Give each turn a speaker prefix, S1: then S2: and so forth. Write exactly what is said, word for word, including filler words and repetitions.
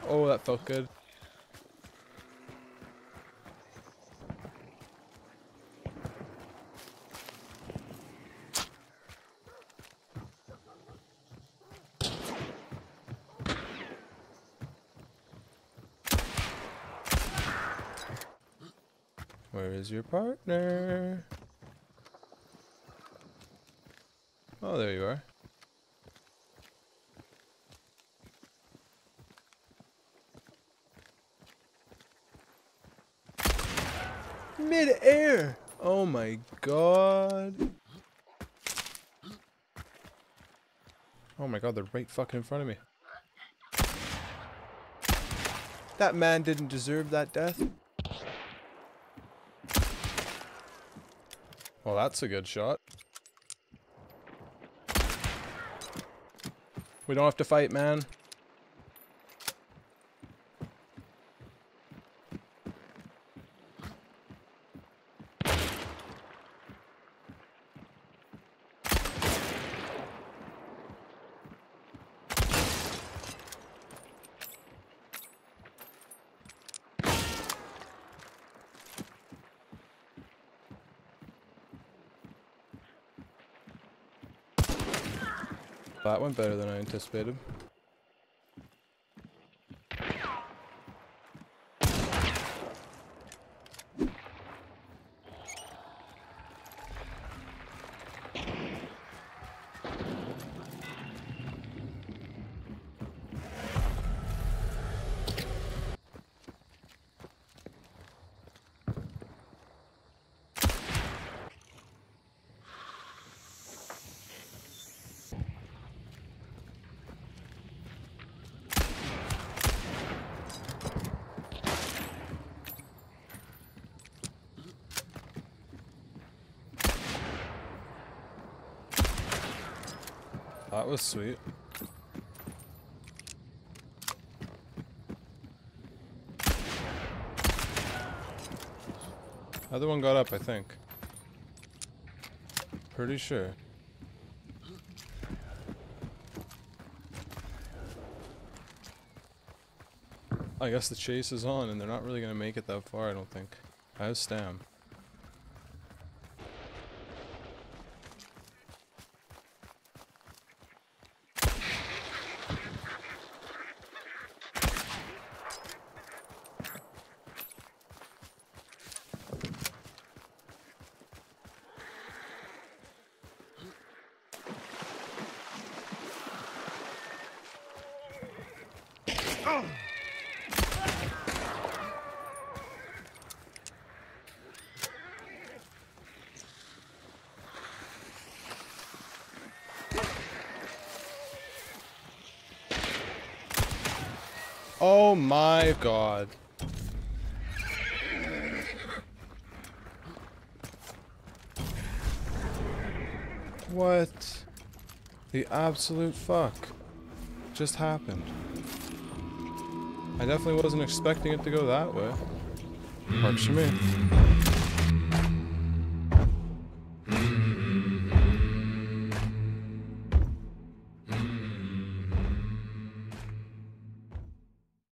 S1: Oh, that felt good. Where is your partner? Oh, there you are. Mid-air! Oh my god. Oh my god, they're right fucking in front of me. That man didn't deserve that death. Well, that's a good shot. We don't have to fight, man. That went better than I anticipated. That was sweet. Other one got up, I think. Pretty sure. I guess the chase is on and they're not really gonna make it that far, I don't think. I have stam. Oh my god. What the absolute fuck just happened? I definitely wasn't expecting it to go that way. Works for me.